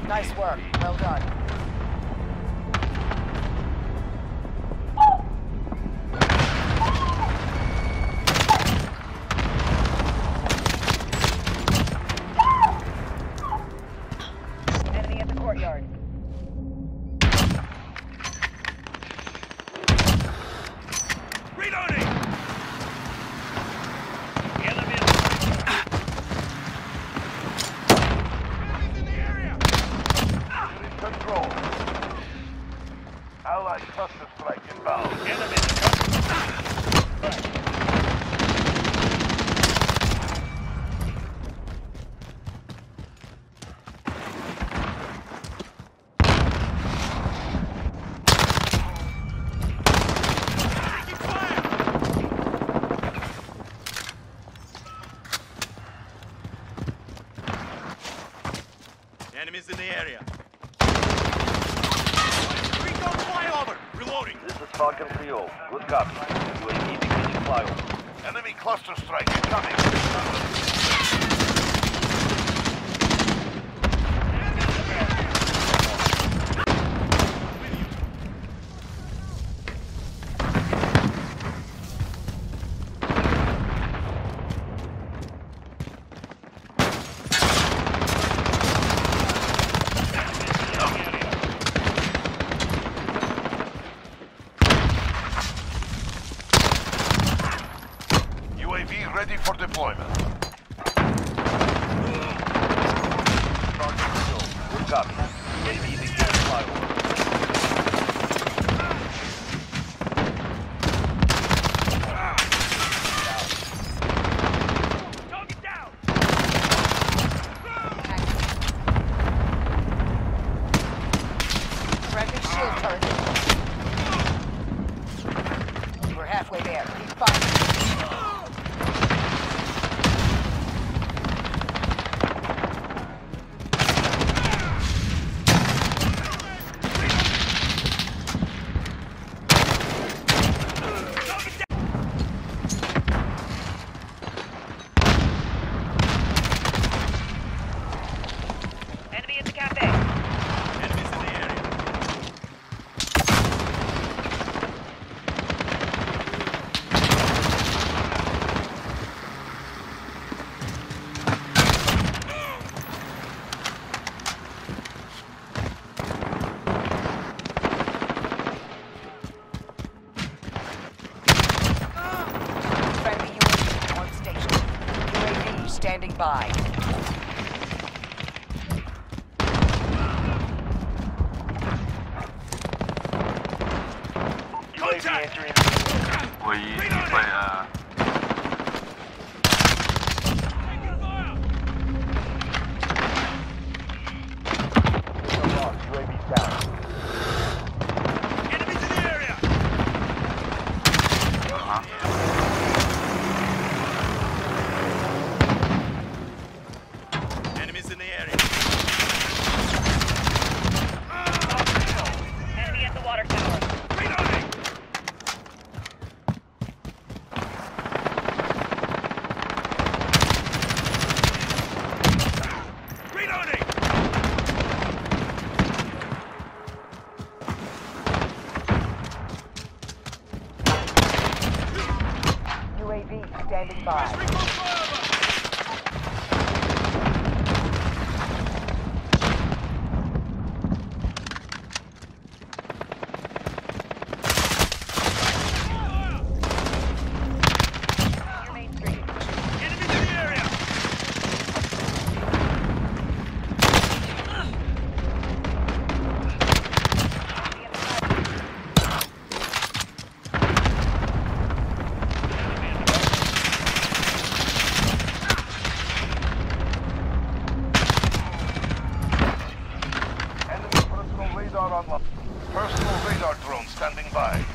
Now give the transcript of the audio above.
Nice work. Well done. Enemy at the courtyard. Reloading! Enemies in the area! You're in control. Allied cluster strike inbound. Enemies Enemies in the area. Recon flyover! Reloading! This is Falcon 3-0. Good copy. UAV beginning flyover. Enemy cluster strike incoming. UAV ready for deployment. Target killed. Good copy. UAV beginning flyover. Target down! Friendly shield turret. We're halfway there. Keep fighting. Enemy at the cafe. Enemies in the area. Friendly UAV on station. UAV standing by. UAV entering. Well, you play, Taking fire! Missile lost. UAV down. Enemies in the area! Enemies in the area. Enemy at the water tower. Reloading! Reloading! UAV standing by. Recon flyover! Your main street. Enemies in the area! Enemy personal radar online. Personal radar drone standing by.